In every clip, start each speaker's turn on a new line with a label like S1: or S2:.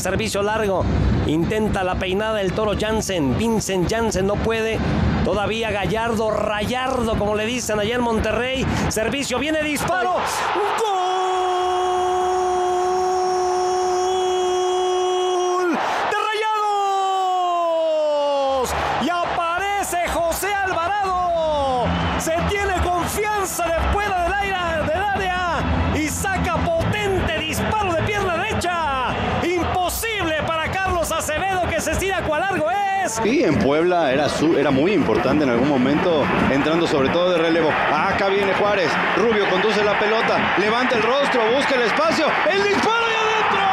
S1: Servicio largo, intenta la peinada del Toro Jansen, Vincent Janssen no puede, todavía Gallardo, Rayardo como le dicen allá en Monterrey, servicio, viene disparo, ¡gol! ¡De Rayados! Y aparece José Alvarado, se tiene confianza de fuera del área y saca potente disparo de pierna derecha. Imposible para Carlos Acevedo, que se estira cual largo es.
S2: Sí, en Puebla era muy importante en algún momento, entrando sobre todo de relevo. Acá viene Juárez, Rubio conduce la pelota, levanta el rostro, busca el espacio, el disparo y adentro.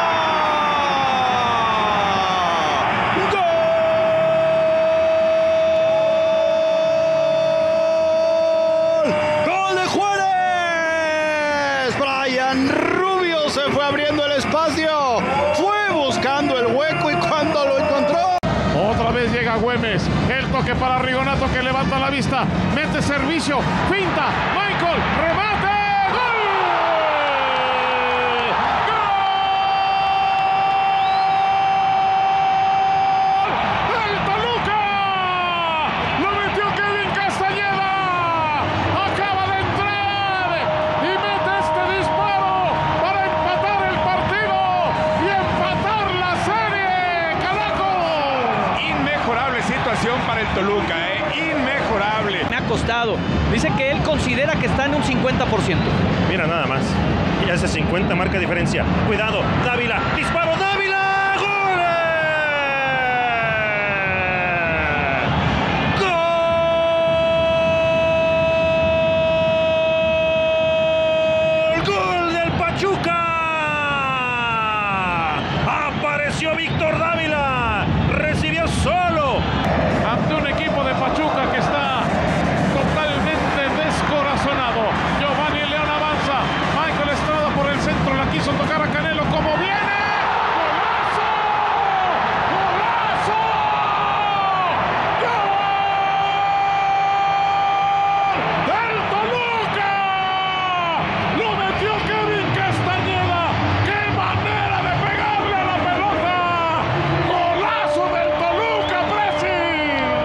S2: ¡Gol! ¡Gol de Juárez! Brian Rubio se fue abriendo el espacio, fue buscando el hueco y cuando lo encontró.
S3: Otra vez llega Güemes, el toque para Rigonato que levanta la vista, mete servicio, finta, Michael, remate, ¡gol! ¡Gol! ¡El Toluca! ¡Lo metió Kevin Castañeda! Acaba de entrar y mete este disparo para empatar el partido y empatar la serie, carajo.
S4: Inmejorable situación para el Toluca, inmejorable.
S5: Me ha costado. Dice que él considera que está en un 50%.
S6: Mira nada más. Y ese 50 marca diferencia. Cuidado, Dávila, dispara.